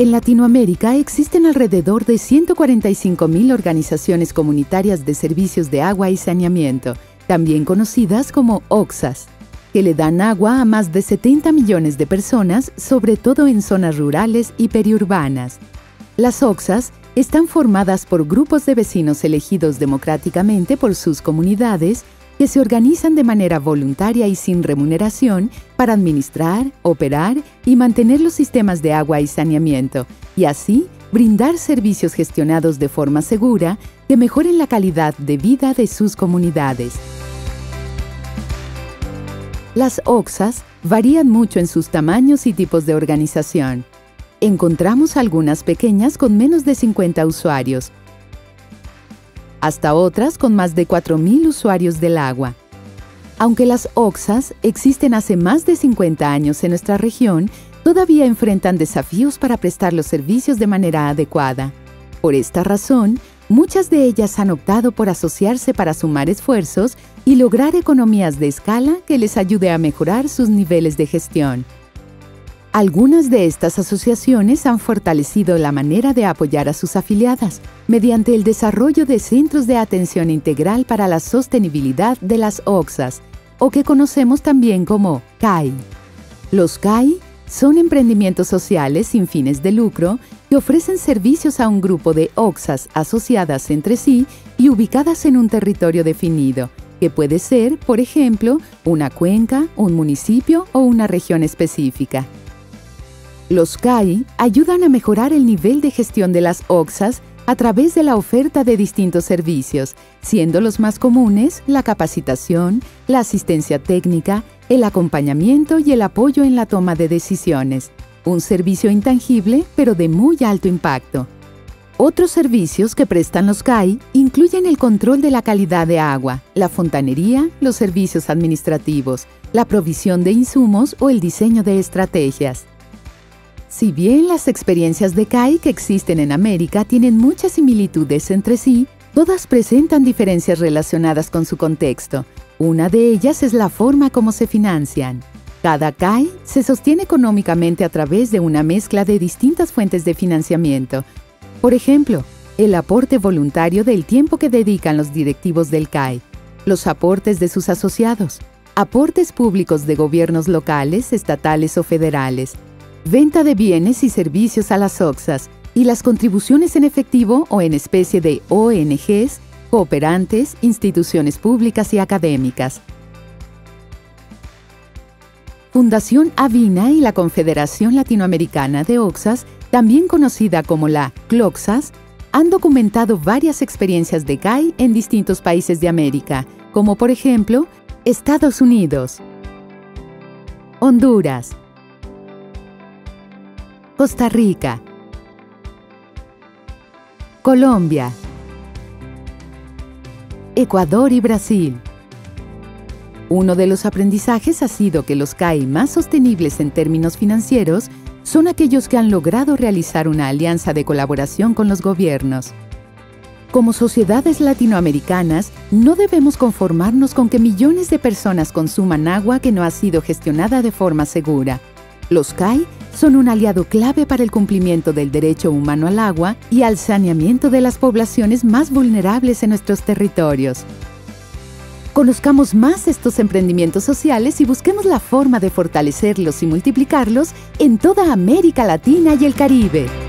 En Latinoamérica existen alrededor de 145.000 organizaciones comunitarias de servicios de agua y saneamiento, también conocidas como OXSAs, que le dan agua a más de 70 millones de personas, sobre todo en zonas rurales y periurbanas. Las OXSAs están formadas por grupos de vecinos elegidos democráticamente por sus comunidades que se organizan de manera voluntaria y sin remuneración para administrar, operar y mantener los sistemas de agua y saneamiento, y así brindar servicios gestionados de forma segura que mejoren la calidad de vida de sus comunidades. Las OXSAs varían mucho en sus tamaños y tipos de organización. Encontramos algunas pequeñas con menos de 50 usuarios, hasta otras con más de 4.000 usuarios del agua. Aunque las OXSAs existen hace más de 50 años en nuestra región, todavía enfrentan desafíos para prestar los servicios de manera adecuada. Por esta razón, muchas de ellas han optado por asociarse para sumar esfuerzos y lograr economías de escala que les ayude a mejorar sus niveles de gestión. Algunas de estas asociaciones han fortalecido la manera de apoyar a sus afiliadas mediante el desarrollo de centros de atención integral para la sostenibilidad de las OXSAs, o que conocemos también como CAI. Los CAI son emprendimientos sociales sin fines de lucro que ofrecen servicios a un grupo de OXSAs asociadas entre sí y ubicadas en un territorio definido, que puede ser, por ejemplo, una cuenca, un municipio o una región específica. Los CAI ayudan a mejorar el nivel de gestión de las OXSAs a través de la oferta de distintos servicios, siendo los más comunes la capacitación, la asistencia técnica, el acompañamiento y el apoyo en la toma de decisiones. Un servicio intangible, pero de muy alto impacto. Otros servicios que prestan los CAI incluyen el control de la calidad de agua, la fontanería, los servicios administrativos, la provisión de insumos o el diseño de estrategias. Si bien las experiencias de CAI que existen en América tienen muchas similitudes entre sí, todas presentan diferencias relacionadas con su contexto. Una de ellas es la forma como se financian. Cada CAI se sostiene económicamente a través de una mezcla de distintas fuentes de financiamiento. Por ejemplo, el aporte voluntario del tiempo que dedican los directivos del CAI, los aportes de sus asociados, aportes públicos de gobiernos locales, estatales o federales, venta de bienes y servicios a las OXSAs y las contribuciones en efectivo o en especie de ONGs, cooperantes, instituciones públicas y académicas. Fundación Avina y la Confederación Latinoamericana de OXSAs, también conocida como la CLOXSAS, han documentado varias experiencias de CAI en distintos países de América, como por ejemplo, Estados Unidos, Honduras, Costa Rica, Colombia, Ecuador y Brasil. Uno de los aprendizajes ha sido que los CAI más sostenibles en términos financieros son aquellos que han logrado realizar una alianza de colaboración con los gobiernos. Como sociedades latinoamericanas, no debemos conformarnos con que millones de personas consuman agua que no ha sido gestionada de forma segura. Los CAI son un aliado clave para el cumplimiento del derecho humano al agua y al saneamiento de las poblaciones más vulnerables en nuestros territorios. Conozcamos más estos emprendimientos sociales y busquemos la forma de fortalecerlos y multiplicarlos en toda América Latina y el Caribe.